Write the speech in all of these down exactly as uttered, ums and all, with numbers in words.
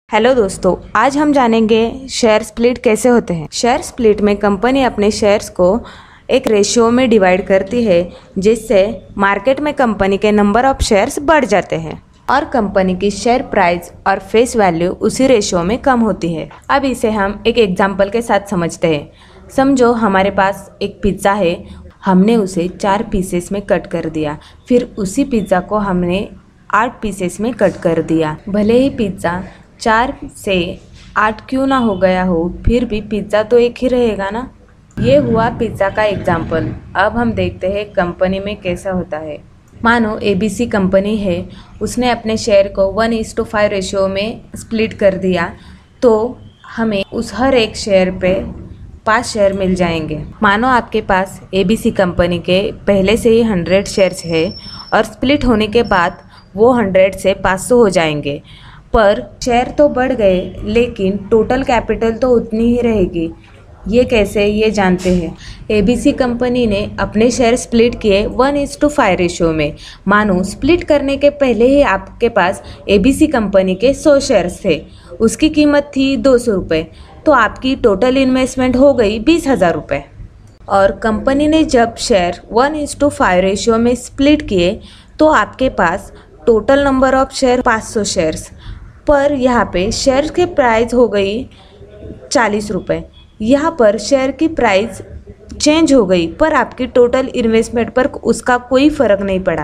Hello दोस्तों, आज हम जानेंगे शेयर स्प्लिट कैसे होते हैं। शेयर स्प्लिट में कंपनी अपने शेयर्स को एक रेशियो में डिवाइड करती है, जिससे मार्केट में कंपनी के नंबर ऑफ शेयर्स बढ़ जाते हैं और कंपनी की शेयर प्राइस और फेस वैल्यू उसी रेशियो में कम होती है। अब इसे हम एक एग्जांपल के साथ समझते हैं। समझो हमारे पास एक पिज़्ज़ा है, हमने उसे चार पीसेस में कट कर दिया, फिर उसी पिज़्ज़ा को हमने आठ पीसेस में कट कर दिया। भले ही पिज़्ज़ा चार से आठ क्यों ना हो गया हो, फिर भी पिज़्ज़ा तो एक ही रहेगा ना। ये हुआ पिज़्ज़ा का एग्जाम्पल। अब हम देखते हैं कंपनी में कैसा होता है। मानो एबीसी कंपनी है, उसने अपने शेयर को one is to five ratio में स्प्लिट कर दिया, तो हमें उस हर एक शेयर पे पाँच शेयर मिल जाएंगे। मानो आपके पास एबीसी कंपनी के पहले से ही हंड्रेड शेयर्स है और स्प्लिट होने के बाद वो हंड्रेड से पाँच सौ हो जाएंगे, पर शेयर तो बढ़ गए लेकिन टोटल कैपिटल तो उतनी ही रहेगी। ये कैसे, ये जानते हैं। एबीसी कंपनी ने अपने शेयर स्प्लिट किए one is to five ratio में। मानो स्प्लिट करने के पहले ही आपके पास एबीसी कंपनी के सौ शेयर्स थे, उसकी कीमत थी दो सौ रुपये, तो आपकी टोटल इन्वेस्टमेंट हो गई बीस हज़ार रुपये। और कंपनी ने जब share one is to five ratio में स्प्लिट किए तो आपके पास टोटल नंबर ऑफ शेयर पाँच सौ शेयर्स, पर यहाँ पे शेयर की प्राइस हो गई चालीस रुपये। यहाँ पर शेयर की प्राइस चेंज हो गई, पर आपकी टोटल इन्वेस्टमेंट पर उसका कोई फ़र्क नहीं पड़ा।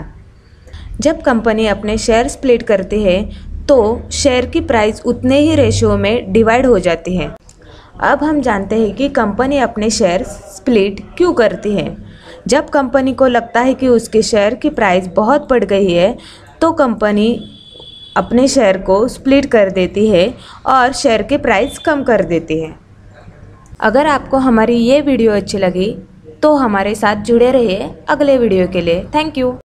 जब कंपनी अपने शेयर स्प्लिट करती है तो शेयर की प्राइस उतने ही रेशियो में डिवाइड हो जाती है। अब हम जानते हैं कि कंपनी अपने शेयर स्प्लिट क्यों करती है। जब कंपनी को लगता है कि उसके शेयर की प्राइस बहुत बढ़ गई है, तो कंपनी अपने शेयर को स्प्लिट कर देती है और शेयर की प्राइस कम कर देती है। अगर आपको हमारी ये वीडियो अच्छी लगी तो हमारे साथ जुड़े रहिए अगले वीडियो के लिए। Thank you.